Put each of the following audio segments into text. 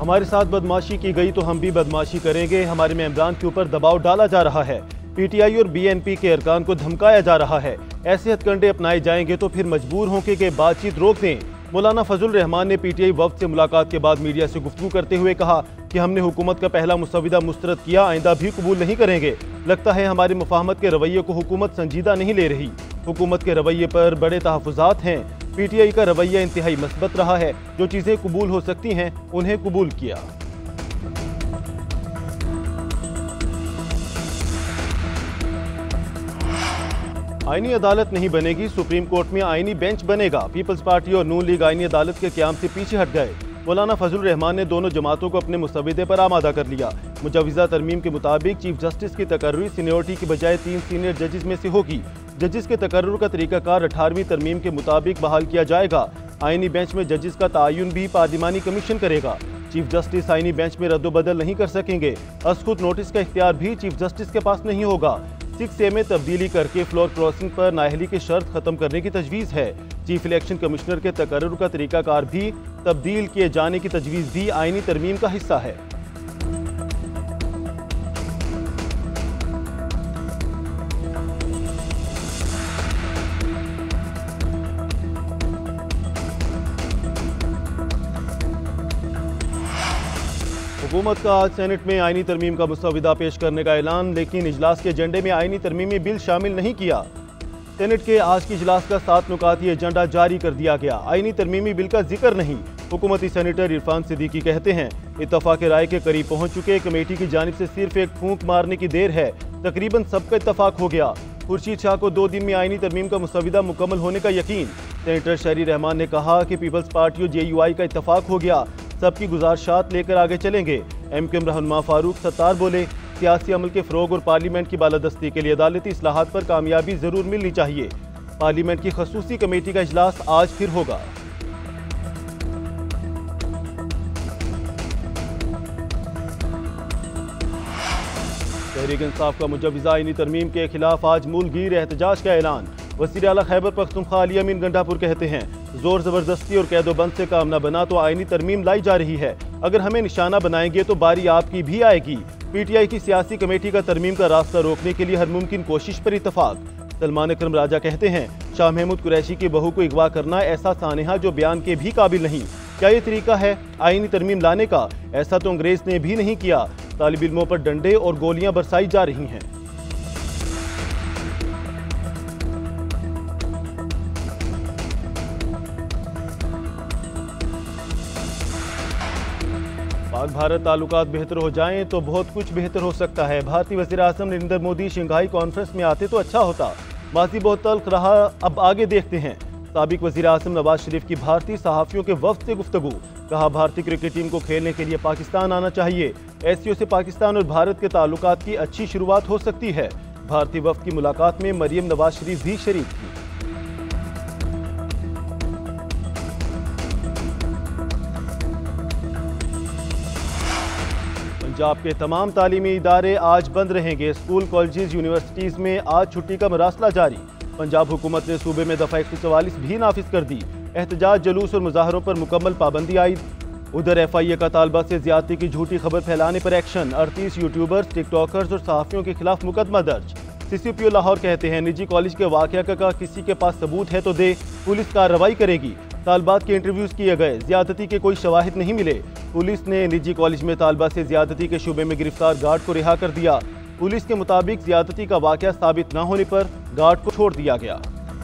हमारे साथ बदमाशी की गई तो हम भी बदमाशी करेंगे। हमारे मेंबरान के ऊपर दबाव डाला जा रहा है। पीटीआई और बीएनपी के अरकान को धमकाया जा रहा है। ऐसे हथकंडे अपनाए जाएंगे तो फिर मजबूर होंगे कि बातचीत रोक दें। मौलाना फजल रहमान ने पीटीआई वफ्द से मुलाकात के बाद मीडिया से गुफ्तगू करते हुए कहा कि हमने हुकूमत का पहला मुसविदा मुस्तरद किया, आइंदा भी कबूल नहीं करेंगे। लगता है हमारी मुफाहमत के रवैये को हुकूमत संजीदा नहीं ले रही। हुकूमत के रवैये पर बड़े तहफ़्फ़ुज़ात हैं। पीटीआई का रवैया इंतहाई मस्बत रहा है। जो चीज़ें कबूल हो सकती हैं उन्हें कबूल किया। आईनी अदालत नहीं बनेगी, सुप्रीम कोर्ट में आईनी बेंच बनेगा। पीपल्स पार्टी और नून लीग आईनी अदालत के क़याम से पीछे हट गए। मौलाना फजल रहमान ने दोनों जमातों को अपने मुसविदे पर आमादा कर लिया। मुजवज़ा तरमीम के मुताबिक चीफ जस्टिस की तकर्री सीनियोरिटी की बजाय 3 सीनियर जजेस में से होगी। जजेस के तकर्रुर का तरीकाकार 18वीं तरमीम के मुताबिक बहाल किया जाएगा। आईनी बेंच में जजेस का तआयुन भी पार्लिमानी कमीशन करेगा। चीफ जस्टिस आईनी बेंच में रद्दोबदल नहीं कर सकेंगे। अज़खुद नोटिस का इख्तियार भी चीफ जस्टिस के पास नहीं होगा। 6A में तब्दीली करके फ्लोर क्रॉसिंग पर नाअहली की शर्त खत्म करने की तजवीज़ है। चीफ इलेक्शन कमिश्नर के तकर्रुर का तरीकाकार भी तब्दील किए जाने की तजवीज़ भी आईनी तरमीम का हिस्सा है। हुकूमत का आज सेनेट में आईनी तरमीम का मुसविदा पेश करने का ऐलान, लेकिन इजलास के एजेंडे में आईनी तरमीमी बिल शामिल नहीं किया। सेनेट के आज की इजलास का 7 नुकाती एजेंडा जारी कर दिया गया। आईनी तरमीमी बिल का जिक्र नहीं। हुकूमती सेनेटर इरफान सिद्दीकी कहते हैं इत्तफाक राय के करीब पहुंच चुके, कमेटी की जानिब से सिर्फ एक फूंक मारने की देर है। तकरीबन सबका इत्तफाक हो गया। खुर्शीद शाह को 2 दिन में आईनी तरमीम का मुसविदा मुकम्मल होने का यकीन। सेनेटर शहरी रहमान ने कहा कि पीपल्स पार्टी और JUI का इत्तफाक हो गया, सबकी गुजारिशात लेकर आगे चलेंगे। MKM रहनुमा फारूक सत्तार बोले सियासी अमल के फ़रोग और पार्लियामेंट की बालादस्ती के लिए अदालती इस्लाहात पर कामयाबी जरूर मिलनी चाहिए। पार्लियामेंट की खसूसी कमेटी का इजलास आज फिर होगा। तहरीक इंसाफ का मुजवज़ा आईनी तरमीम के खिलाफ आज मूलगीर एहतजाज का ऐलान। वज़ीर आला खैबर पख्तूनख्वा अली अमीन गंडापुर कहते हैं जोर जबरदस्ती और कैदोबंद से काम न बना तो आईनी तरमीम लाई जा रही है। अगर हमें निशाना बनाएंगे तो बारी आपकी भी आएगी। पीटीआई की सियासी कमेटी का तरमीम का रास्ता रोकने के लिए हर मुमकिन कोशिश पर इत्तफाक। सलमान अकरम राजा कहते हैं शाह महमूद कुरैशी की बहू को अगवा करना ऐसा सानेहा जो बयान के भी काबिल नहीं। क्या ये तरीका है आईनी तरमीम लाने का? ऐसा तो अंग्रेज ने भी नहीं किया। तालिब इल्मों पर डंडे और गोलियां बरसाई जा रही हैं। पाक भारत ताल्लुकात बेहतर हो जाएं तो बहुत कुछ बेहतर हो सकता है। भारतीय वज़ीर आज़म नरेंद्र मोदी शंघाई कॉन्फ्रेंस में आते तो अच्छा होता। माज़ी बहुत तल्ख रहा, अब आगे देखते हैं। साबिक वज़ीर आज़म नवाज शरीफ की भारतीय सहाफ़ियों के वफ़द से गुफ्तगू। कहा भारतीय क्रिकेट टीम को खेलने के लिए पाकिस्तान आना चाहिए। SCO से पाकिस्तान और भारत के ताल्लुकात की अच्छी शुरुआत हो सकती है। भारतीय वफ़द की मुलाकात में मरियम नवाज शरीफ भी शरीक थी। पंजाब के तमाम तालीमी इदारे आज बंद रहेंगे। स्कूल, कॉलेजेस, यूनिवर्सिटीज़ में आज छुट्टी का मरासला जारी। पंजाब हुकूमत ने सूबे में दफ़ा 144 भी नाफिज कर दी। एहतजाज, जुलूस और मुजाहरों पर मुकम्मल पाबंदी आयद। उधर FIA का तालबा से ज्यादती की झूठी खबर फैलाने पर एक्शन। 38 यूट्यूबर्स, टिकटॉकर्स और सहाफ़ियों के खिलाफ मुकदमा दर्ज। CCPO लाहौर कहते हैं निजी कॉलेज के वाक़या का किसी के पास सबूत है तो दे, पुलिस कार्रवाई करेगी। तालबात के इंटरव्यूज़ किए गए, ज्यादती के कोई शवाहिद नहीं मिले। पुलिस ने निजी कॉलेज में तालबा से ज्यादती के शुबे में गिरफ्तार गार्ड को रिहा कर दिया। पुलिस के मुताबिक ज्यादती का वाक़या साबित न होने पर गार्ड को छोड़ दिया गया।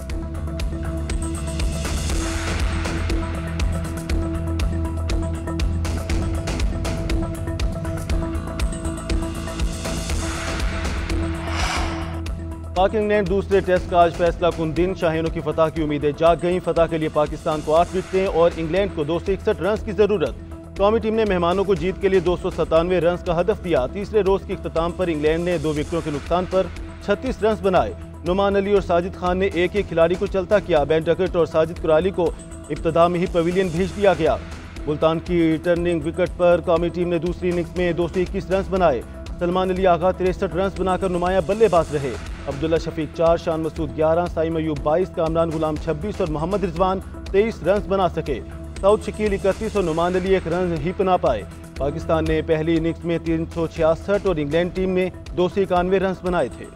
पाक इंग्लैंड दूसरे टेस्ट का आज फैसला कुन दिन। शाहीनों की फतह की उम्मीदें जाग गईं। फतह के लिए पाकिस्तान को 8 विकेटें और इंग्लैंड को 261 रन की जरूरत। कौमी टीम ने मेहमानों को जीत के लिए 297 रन का हदफ दिया। तीसरे रोज के इख्तिताम पर इंग्लैंड ने 2 विकेटों के नुकसान पर 36 रन बनाए। नुमान अली और साजिद खान ने एक एक खिलाड़ी को चलता किया। बेन डकट और साजिद कुराली को इब्तदा में ही पवेलियन भेज दिया गया। मुल्तान की टर्निंग विकेट पर कौमी टीम ने दूसरी इनिंग्स में 221 रन बनाए। सलमान अली आगा 63 रन बनाकर नुमाया बल्लेबाज रहे। अब्दुल्ला शफीक 4, शान मसूद 11, साइम अयूब 22, कामरान गुलाम 26 और मोहम्मद रिजवान 23 रन बना सके। साउद शकील 31 और नुमान अली 1 रन ही बना पाए। पाकिस्तान ने पहली इनिंग्स में 366 और इंग्लैंड टीम ने 291 रन बनाए थे।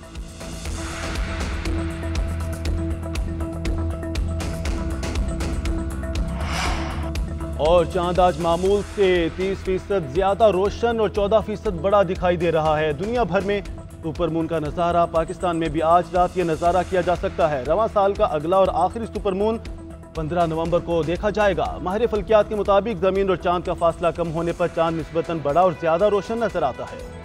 और चांद आज मामूल से 30% ज्यादा रोशन और 14% बड़ा दिखाई दे रहा है। दुनिया भर में सुपरमून का नजारा, पाकिस्तान में भी आज रात ये नजारा किया जा सकता है। रवां साल का अगला और आखिरी सुपरमून 15 नवंबर को देखा जाएगा। माहिर फल्कियात के मुताबिक जमीन और चांद का फासला कम होने पर चांद निस्बतन बड़ा और ज्यादा रोशन नजर आता है।